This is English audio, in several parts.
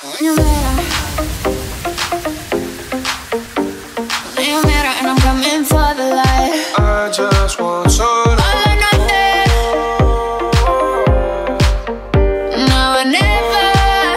And I'm coming for the light. I just want some All or nothing. Now or never.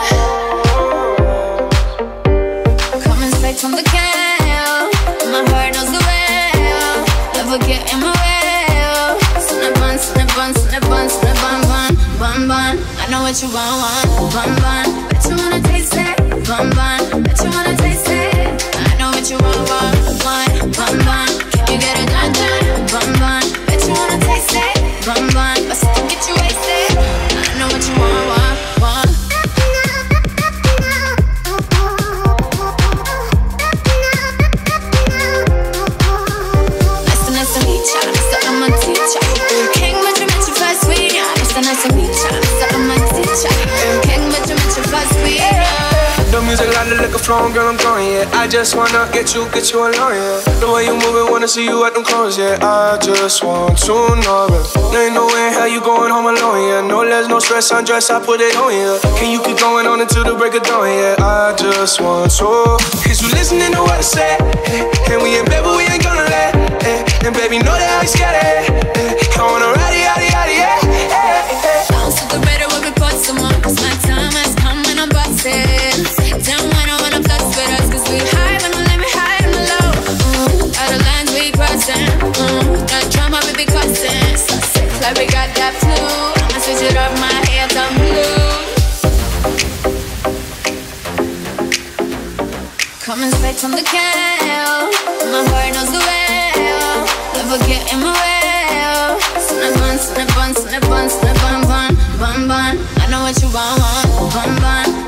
Coming straight from the can. My heart knows the way. Never get in my way. Snip on, snip on, snip on, snip on, bun, bun, bun. I know what you want, bun, bun. Bet you wanna taste it, bun, bun. Bet you wanna taste it. I know what you want, bun, bun. Can you get it done, done, bun, bun. Bet you wanna taste it, bun, bun. But still get you wasted. I know what you want. Nice to meet ya, Mr. I'm a teacher. King, but you met your first sweet. Nice to meet ya, Mr. I'm a teacher. King, but you met your first sweet. the music, like the liquor flowing, girl, I'm going, yeah. I just wanna get you alone, yeah. The way you moving, wanna see you at them clothes, yeah. I just want to know, yeah. There ain't no way how you going home alone, yeah. No less, no stress, undress, I put it on, yeah. Can you keep going on until the break of dawn, yeah. I just want to. Is you listening to what I say? And we in bed, but we ain't gonna let. And baby, know that I ain't scared, I wanna ride it, yeah. Bounce to the better when we put some on. Cause my time has come and I'm bustin'. Down when I wanna flex with us. Cause we high when we let me high and low. Out of lines we crossin'. That drama we be cossin'. So sick like we got that flu. I'ma switch it up, my hair done blue. Coming straight from the can. My heart knows the way. Never get in my way. Snip on, snip on, snip on, snip on, bun, bun, bun. I know what you want, bun, bun.